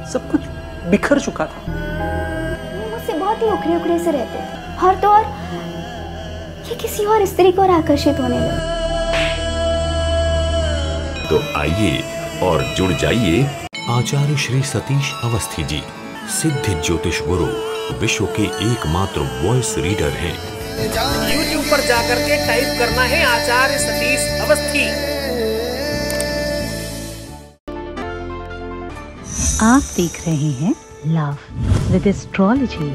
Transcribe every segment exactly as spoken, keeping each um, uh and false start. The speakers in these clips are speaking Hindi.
सब कुछ बिखर चुका था। मुझसे बहुत ही उखड़े उखड़े से रहते थे और तो और ये किसी और स्त्री को आकर्षित होने लगे। तो आइए और जुड़ जाइए आचार्य श्री सतीश अवस्थी जी, सिद्ध ज्योतिष गुरु, विश्व के एकमात्र वॉइस रीडर हैं। यूट्यूब पर जाकर के टाइप करना है आचार्य सतीश अवस्थी। आप देख रहे हैं लव विद एस्ट्रोलॉजी।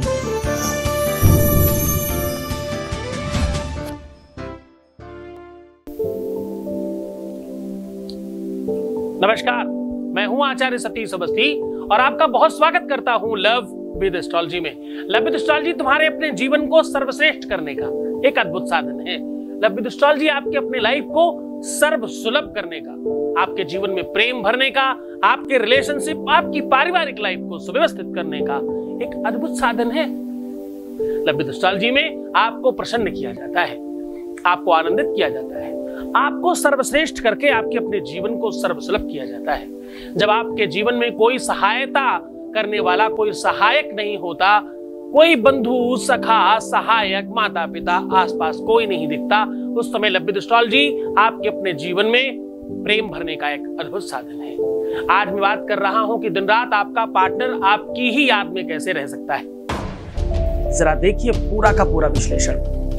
नमस्कार, मैं हूं आचार्य सतीश अवस्थी और आपका बहुत स्वागत करता हूं लव विद एस्ट्रोलॉजी में। लव विद एस्ट्रोलॉजी तुम्हारे अपने जीवन को सर्वश्रेष्ठ करने का एक अद्भुत साधन है। लव विद एस्ट्रोलॉजी आपके अपने लाइफ को सर्व सुलभ करने का, आपके जीवन में प्रेम भरने का, आपके रिलेशनशिप, आपकी पारिवारिक लाइफ को सुव्यवस्थित करने का एक अद्भुत साधन है। लव विद एस्ट्रोलॉजी में आपको प्रसन्न किया जाता है, आपको आनंदित किया जाता है, आपको सर्वश्रेष्ठ करके आपके अपने जीवन को सर्वसुलभ किया जाता है। जब आपके जीवन में कोई सहायता करने वाला, कोई सहायक नहीं होता, कोई बंधु, सखा, सहायक, माता पिता आसपास कोई नहीं दिखता, उस समय लव विद एस्ट्रोलॉजी आपके अपने जीवन में प्रेम भरने का एक अद्भुत साधन है। आज मैं बात कर रहा हूं कि दिन रात आपका पार्टनर आपकी ही याद में कैसे रह सकता है। जरा देखिए पूरा का पूरा विश्लेषण।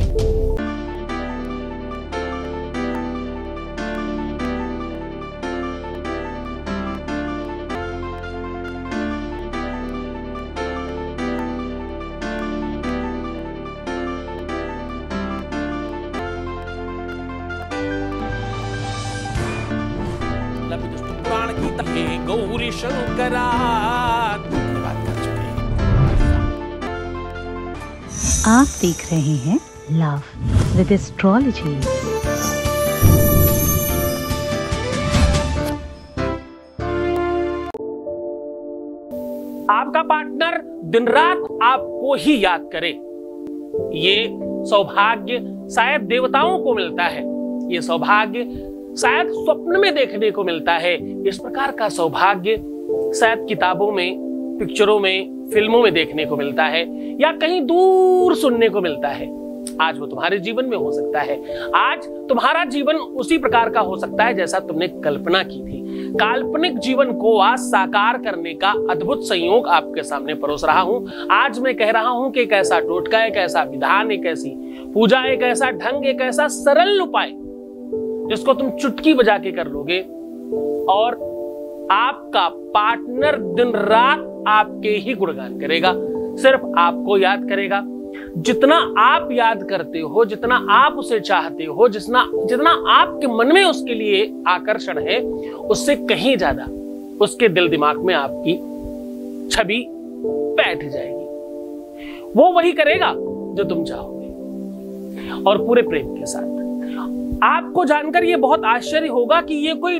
पुराण की तहे गौरी शंकरा बात कर चुके हैं। आप देख रहे हैं लव विद एस्ट्रोलॉजी। आपका पार्टनर दिन रात आपको ही याद करे, ये सौभाग्य शायद देवताओं को मिलता है, ये सौभाग्य शायद स्वप्न में देखने को मिलता है। इस प्रकार का सौभाग्य शायद किताबों में, पिक्चरों में, फिल्मों में देखने को मिलता है या कहीं दूर सुनने को मिलता है। आज वो तुम्हारे जीवन में हो सकता है। आज तुम्हारा जीवन उसी प्रकार का हो सकता है जैसा तुमने कल्पना की थी। काल्पनिक जीवन को आज साकार करने का अद्भुत संयोग आपके सामने परोस रहा हूं। आज मैं कह रहा हूं कि एक ऐसा टोटका, एक ऐसा विधान, एक ऐसी पूजा, एक ऐसा ढंग, एक ऐसा सरल उपाय जिसको तुम चुटकी बजा के कर लोगे और आपका पार्टनर दिन रात आपके ही गुणगान करेगा, सिर्फ आपको याद करेगा। जितना आप याद करते हो, जितना आप उसे चाहते हो, जितना जितना आपके मन में उसके लिए आकर्षण है, उससे कहीं ज्यादा उसके दिल दिमाग में आपकी छवि बैठ जाएगी। वो वही करेगा जो तुम चाहोगे और पूरे प्रेम के साथ। आपको जानकर यह बहुत आश्चर्य होगा कि यह कोई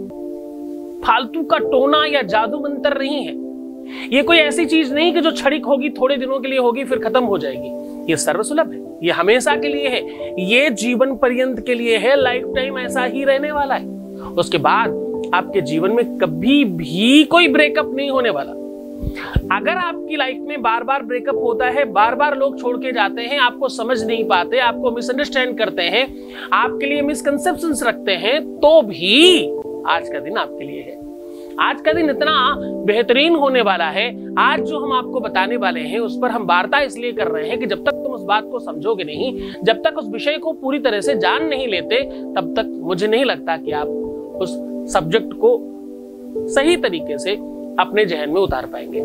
फालतू का टोना या जादू मंत्र नहीं है। यह कोई ऐसी चीज नहीं कि जो क्षणिक होगी, थोड़े दिनों के लिए होगी, फिर खत्म हो जाएगी। यह सर्वसुलभ है, यह हमेशा के लिए है, यह जीवन पर्यंत के लिए है, लाइफ टाइम ऐसा ही रहने वाला है। उसके बाद आपके जीवन में कभी भी कोई ब्रेकअप नहीं होने वाला। अगर आपकी लाइफ में बार बार ब्रेकअप होता है, बार बार लोग छोड़ के जाते हैं, आपको समझ नहीं पाते, आपको मिसअंडरस्टैंड करते हैं, आपके लिए मिसकंसेप्शंस रखते हैं, तो भी आज का दिन आपके लिए है। आज का दिन इतना बेहतरीन होने वाला है। आज जो हम आपको बताने वाले हैं उस पर हम वार्ता इसलिए कर रहे हैं कि जब तक तुम उस बात को समझोगे नहीं, जब तक उस विषय को पूरी तरह से जान नहीं लेते, तब तक मुझे नहीं लगता कि आप उस सब्जेक्ट को सही तरीके से अपने जहन में उतार पाएंगे।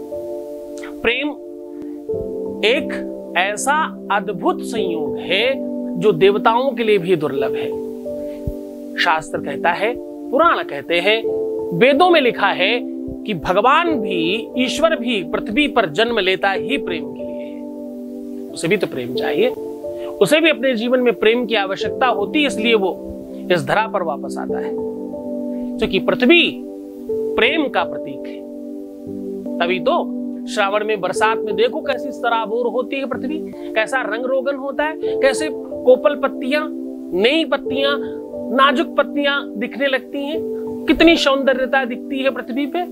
प्रेम एक ऐसा अद्भुत संयोग है जो देवताओं के लिए भी दुर्लभ है। शास्त्र कहता है, पुराण कहते हैं, वेदों में लिखा है कि भगवान भी, ईश्वर भी पृथ्वी पर जन्म लेता ही प्रेम के लिए है। उसे भी तो प्रेम चाहिए, उसे भी अपने जीवन में प्रेम की आवश्यकता होती, इसलिए वो इस धरा पर वापस आता है, क्योंकि पृथ्वी प्रेम का प्रतीक है। तभी तो श्रावण में, बरसात में देखो कैसी सराबोर होती है पृथ्वी, कैसा रंग रोगन होता है, कैसे कोपल पत्तियां, नई पत्तियां, नाजुक पत्तियां दिखने लगती हैं, कितनी सौंदर्यता दिखती है पृथ्वी पे।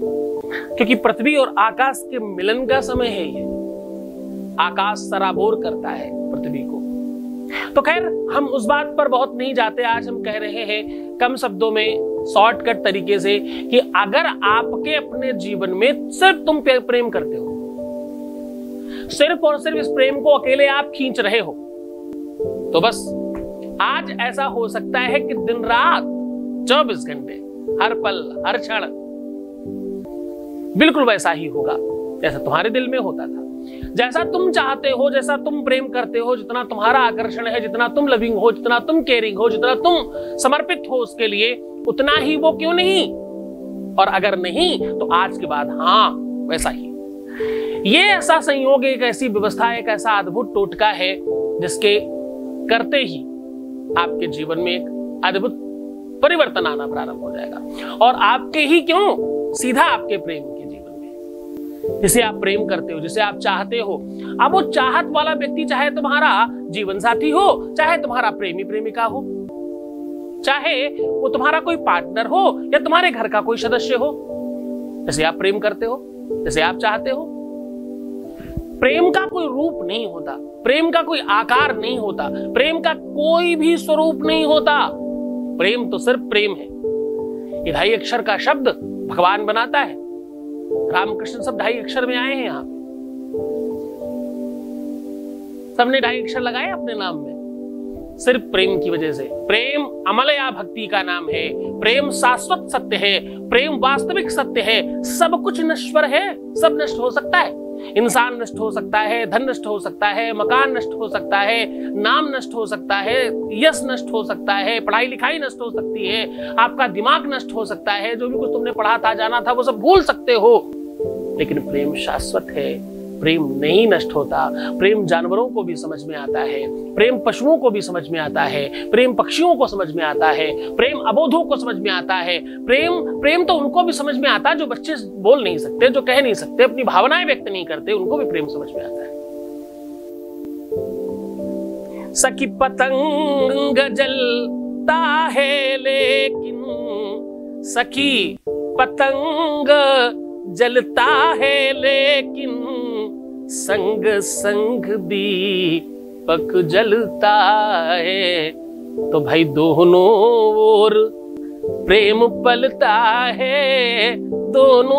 क्योंकि पृथ्वी और आकाश के मिलन का समय है ये। आकाश सराबोर करता है पृथ्वी को। तो खैर हम उस बात पर बहुत नहीं जाते। आज हम कह रहे हैं कम शब्दों में, शॉर्टकट तरीके से, कि अगर आपके अपने जीवन में सिर्फ तुम प्रेम करते हो, सिर्फ और सिर्फ इस प्रेम को अकेले आप खींच रहे हो, तो बस आज ऐसा हो सकता है कि दिन रात चौबीस घंटे, हर पल, हर क्षण बिल्कुल वैसा ही होगा जैसा तुम्हारे दिल में होता था, जैसा तुम चाहते हो, जैसा तुम प्रेम करते हो, जितना तुम्हारा आकर्षण है, जितना तुम लविंग हो, जितना तुम केयरिंग हो, जितना तुम समर्पित हो उसके लिए, उतना ही वो क्यों नहीं? और अगर नहीं तो आज के बाद हाँ वैसा ही। ये ऐसा संयोग, एक ऐसी व्यवस्था, एक ऐसा अद्भुत टोटका है जिसके करते ही आपके जीवन में एक अद्भुत परिवर्तन आना प्रारंभ हो जाएगा। और आपके ही क्यों, सीधा आपके प्रेम के जीवन में, जिसे आप प्रेम करते हो, जिसे आप चाहते हो। अब वो चाहत वाला व्यक्ति चाहे तुम्हारा जीवन साथी हो, चाहे तुम्हारा प्रेमी प्रेमिका हो, चाहे वो तुम्हारा कोई पार्टनर हो या तुम्हारे घर का कोई सदस्य हो, जैसे आप प्रेम करते हो, जैसे आप चाहते हो। प्रेम का कोई रूप नहीं होता, प्रेम का कोई आकार नहीं होता, प्रेम का कोई भी स्वरूप नहीं होता। प्रेम तो सिर्फ प्रेम है। ये ढाई अक्षर का शब्द भगवान बनाता है। रामकृष्ण सब ढाई अक्षर में आए हैं। यहां सबने ढाई अक्षर लगाए अपने नाम में सिर्फ प्रेम की वजह से। प्रेम अमलया भक्ति का नाम है। प्रेम शाश्वत सत्य है। प्रेम वास्तविक सत्य है। सब कुछ नश्वर है, सब नष्ट हो सकता है। इंसान नष्ट हो सकता है, धन नष्ट हो सकता है, मकान नष्ट हो सकता है, नाम नष्ट हो सकता है, यश नष्ट हो सकता है, पढ़ाई लिखाई नष्ट हो सकती है, आपका दिमाग नष्ट हो सकता है, जो भी कुछ तुमने पढ़ा था, जाना था, वो सब भूल सकते हो। लेकिन प्रेम शाश्वत है। प्रेम नहीं नष्ट होता। प्रेम जानवरों को भी समझ में आता है, प्रेम पशुओं को भी समझ में आता है, प्रेम पक्षियों को समझ में आता है, प्रेम अबोधों को समझ में आता है। प्रेम प्रेम तो उनको भी समझ में आता है जो बच्चे बोल नहीं सकते, जो कह नहीं सकते, अपनी भावनाएं व्यक्त नहीं करते, उनको भी प्रेम समझ में आता है। सखी पतंग जलता है लेकिन, सखी पतंग जलता है लेकिन, संग संग दीपक जलता है। तो भाई दोनों ओर प्रेम पलता है, दोनों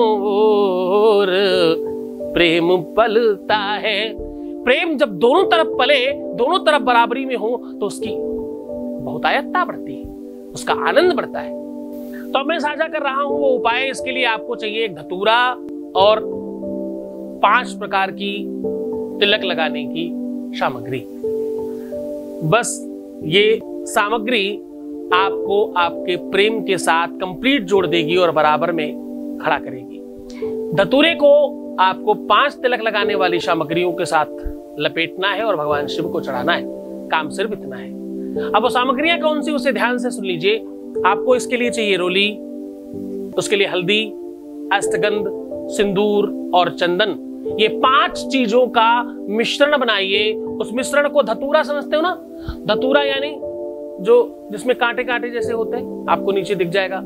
ओर प्रेम पलता है। प्रेम जब दोनों तरफ पले, दोनों तरफ बराबरी में हो, तो उसकी बहुतायतता बढ़ती है, उसका आनंद बढ़ता है। तो मैं साझा कर रहा हूं वो उपाय। इसके लिए आपको चाहिए एक धतूरा और पांच प्रकार की तिलक लगाने की सामग्री। बस ये सामग्री आपको आपके प्रेम के साथ कंप्लीट जोड़ देगी और बराबर में खड़ा करेगी। धतूरे को आपको पांच तिलक लगाने वाली सामग्रियों के साथ लपेटना है और भगवान शिव को चढ़ाना है। काम सिर्फ इतना है। अब वो सामग्रियां कौन सी, उसे ध्यान से सुन लीजिए। आपको इसके लिए चाहिए रोली, उसके लिए हल्दी, अष्टगंध, सिंदूर और चंदन। ये पांच चीजों का मिश्रण बनाइए। उस मिश्रण को धतूरा समझते हो ना? धतूरा यानी जो जिसमें कांटे कांटे जैसे होते हैं, आपको नीचे दिख जाएगा,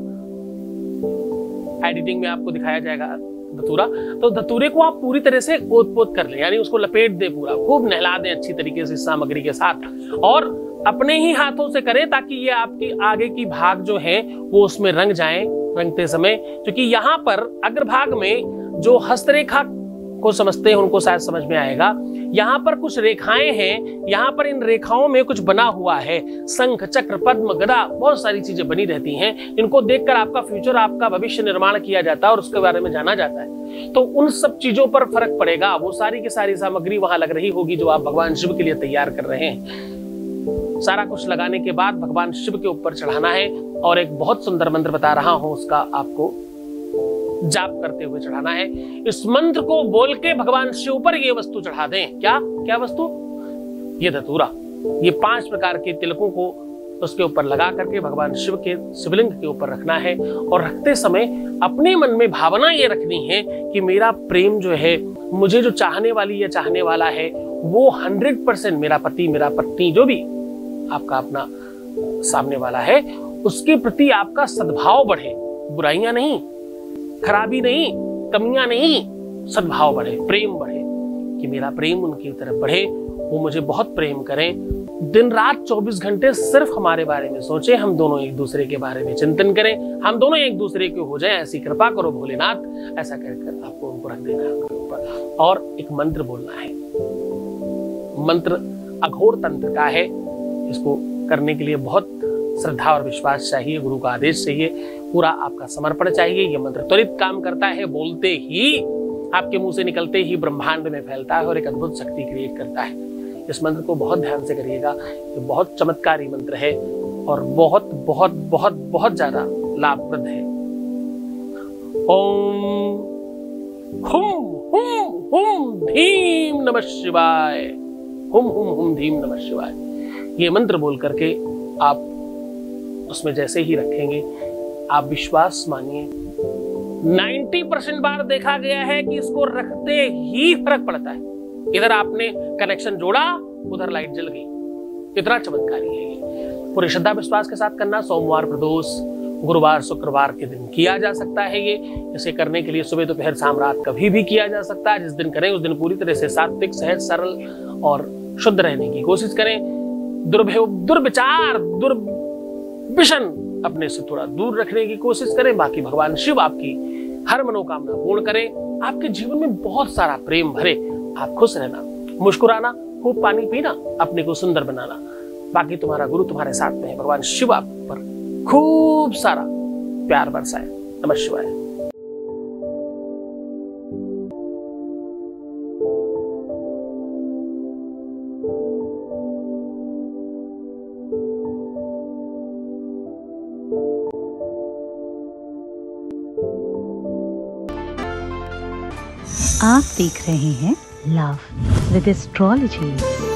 एडिटिंग में आपको दिखाया जाएगा धतूरा। तो धतूरे को आप पूरी तरह से ओत पोत कर लें, यानी उसको लपेट दे, पूरा खूब नहला दें अच्छी तरीके से इस सामग्री के साथ, और अपने ही हाथों से करें ताकि ये आपकी आगे की भाग जो है वो उसमें रंग जाए रंगते समय। क्योंकि यहाँ पर अग्रभाग में जो हस्तरेखा को समझते हैं उनको शायद समझ में आएगा। यहाँ पर कुछ रेखाएं हैं, यहाँ पर इन रेखाओं में कुछ बना हुआ है। शंख, चक्र, पद्म, गदा, बहुत सारी चीजें बनी रहती हैं। इनको देखकर आपका फ्यूचर, आपका भविष्य निर्माण किया जाता है और उसके बारे में जाना जाता है। तो उन सब चीजों पर फर्क पड़ेगा। वो सारी की सारी सामग्री वहां लग रही होगी जो आप भगवान शिव के लिए तैयार कर रहे हैं। सारा कुछ लगाने के बाद भगवान शिव के ऊपर चढ़ाना है और एक बहुत सुंदर मंत्र बता रहा हूं, उसका आपको जाप करते हुए चढ़ाना है। इस मंत्र को बोल के भगवान शिव पर ये वस्तु चढ़ा दें। क्या क्या वस्तु? ये धतूरा। ये पांच प्रकार के तिलकों को उसके ऊपर लगा करके भगवान शिव के शिवलिंग के ऊपर रखना है। और रखते समय अपने मन में भावना ये रखनी है कि मेरा प्रेम जो है, मुझे जो चाहने वाली या चाहने वाला है, वो हंड्रेड परसेंट मेरा पति, मेरा पत्नी, जो भी आपका अपना सामने वाला है, उसके प्रति आपका सद्भाव बढ़े, बुराइयां नहीं। खराबी नहीं, कमियां नहीं, सद्भाव बढ़े, प्रेम बढ़े, कि मेरा प्रेम उनकी तरफ बढ़े, वो मुझे बहुत प्रेम करें, दिन रात चौबीस घंटे सिर्फ हमारे बारे में सोचें, हम दोनों एक दूसरे के बारे में चिंतन करें, हम दोनों एक दूसरे के हो जाएं, ऐसी कृपा करो भोलेनाथ। ऐसा कर आपको उनको रख देना है उनके ऊपर, और एक मंत्र बोलना है। मंत्र अघोर तंत्र का है, इसको करने के लिए बहुत श्रद्धा और विश्वास चाहिए, गुरु का आदेश चाहिए, पूरा आपका समर्पण चाहिए। ये मंत्र त्वरित काम करता है, बोलते ही, आपके मुंह से निकलते ही ब्रह्मांड में फैलता है और एक अद्भुत शक्ति क्रिएट करता है। इस मंत्र को बहुत ध्यान से करिएगा, ये बहुत चमत्कारी मंत्र है और बहुत बहुत बहुत बहुत ज्यादा लाभप्रद है। ओम हुम हुम हुम धीम नमः शिवाय, हुम हुम हुम धीम नमः शिवाय। ये मंत्र बोल करके आप उसमें जैसे ही रखेंगे, आप विश्वास मानिए, नब्बे परसेंट बार देखा गया है कि इसको रखते ही फर्क पड़ता है। इधर आपने कनेक्शन जोड़ा, उधर लाइट जल गई। इतना चमत्कारी है ये। पूरी श्रद्धा विश्वास के साथ करना। सोमवार, प्रदोष, गुरुवार, शुक्रवार के दिन किया जा सकता है ये। इसे करने के लिए सुबह, दोपहर, शाम, रात कभी भी किया जा सकता है। जिस दिन करें उस दिन पूरी तरह से सात्विक, सहज, सरल और शुद्ध रहने की कोशिश करें। दुर्भय, दुर्विचार, दुर्विशन अपने से थोड़ा दूर रखने की कोशिश करें। बाकी भगवान शिव आपकी हर मनोकामना पूर्ण करें। आपके जीवन में बहुत सारा प्रेम भरे। आप खुश रहना, मुस्कुराना, खूब पानी पीना, अपने को सुंदर बनाना। बाकी तुम्हारा गुरु तुम्हारे साथ में है। भगवान शिव आप पर खूब सारा प्यार बरसाए। नमः शिवाय। आप देख रहे हैं लव विद एस्ट्रोलॉजी।